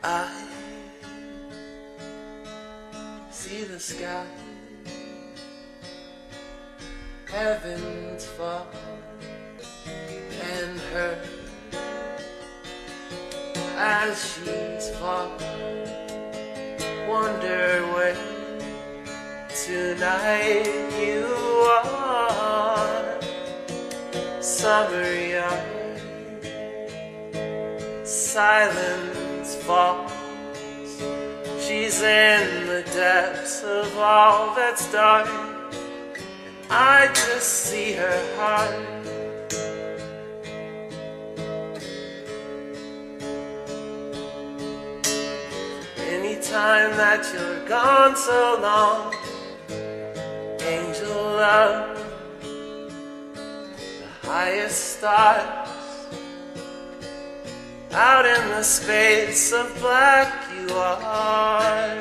I see the sky, heavens fall, and her as she's falling, wonder where tonight you are. Summer yard, silence falls. She's in the depths of all that's dark, and I just see her heart. Anytime that you're gone so long, angel love, the highest stars, out in the space of black you are.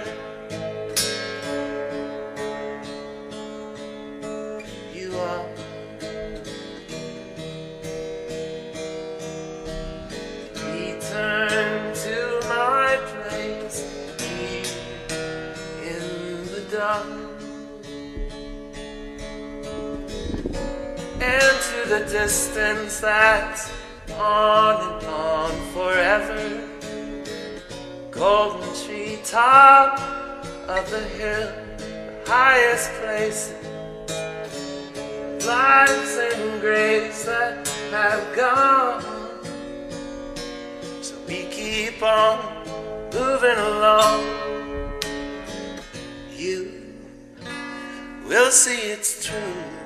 You are. Return to my place here in the dark, and to the distance that's on and on forever. Golden tree top of the hill, the highest places, lives and graves that have gone. So we keep on moving along. You will see it's true.